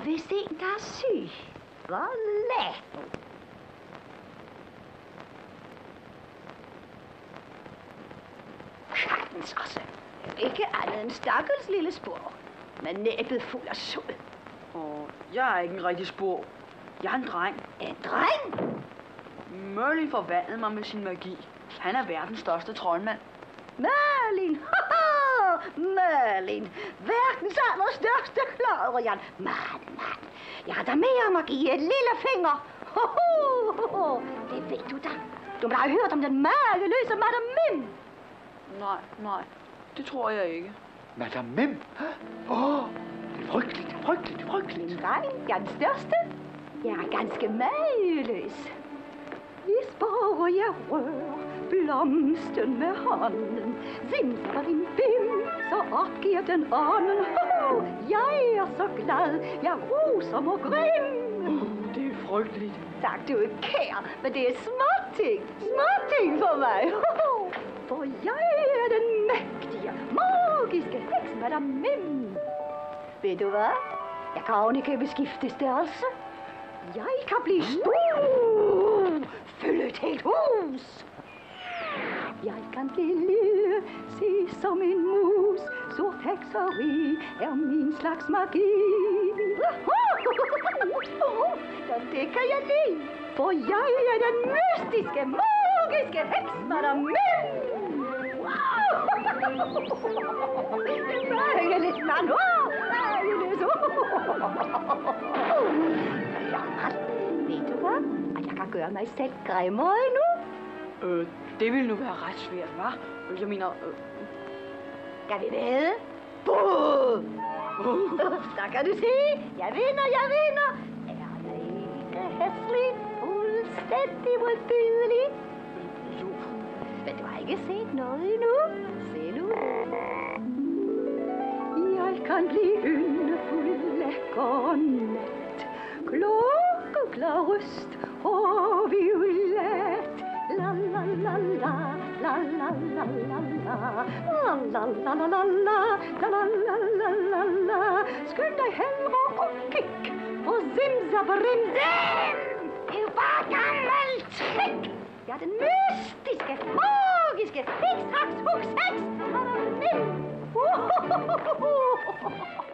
hvis en, der er syg. Hvor let. Kattens også. Ikke andet end stakkels lille spor. Men næbet fuld af sod. Jeg er ikke en rigtig spor. Jeg er en dreng. En dreng? Merlin forvandlede mig med sin magi. Han er verdens største troldmand. Merlin! Merlin! Verdens allerstørste klodrejern. Mand. Jeg har da mere magi end lille finger. Det ved du da. Du må da have hørt om den mageløse Madame Mim. Nej. Det tror jeg ikke. Madame Mim? Det er frygteligt. Nej, jeg er den største. Jeg er ganske mageløs. Visper jeg rører blomsten med hånden. Simsalim bim, så opgiver den ånden. Jeg er så glad, jeg ruser og grim. Det er frygteligt. Tak, du er kær, men det er småting for mig. For jeg er den mægtige, magiske heks, Madame Mim. Ved du hvad? Jeg kan ovenikøbet skifte størrelse. Jeg kan blive stor, fylde et helt hus. Jeg kan blive lille, se som en mus. Sort hekseri er min slags magi. Det kan jeg lide, for jeg er den mystiske, magiske heks, Madame Mim. Mageligt, mand. Mageligt. Ved du hvad? At jeg kan gøre mig selv grimmere endnu? Det ville nu være ret svært, hva'? Jeg mener... Skal vi væde? Så kan du se. Jeg vinder. Er jeg ikke hæslig? Fuldstændig modbydelig? Jo. Men du har ikke set noget endnu. Se nu. Jeg kan blive yndefuld, lækker net. Klokkeklar røst og violet. La la la la, la la la la la, la la la la la, la la la la la la. Skynd dig hellere og kig på Simsabrimzim. Det er bare gammelt trick. Jeg er den mystiske, magiske, heks, haks, huks, heks.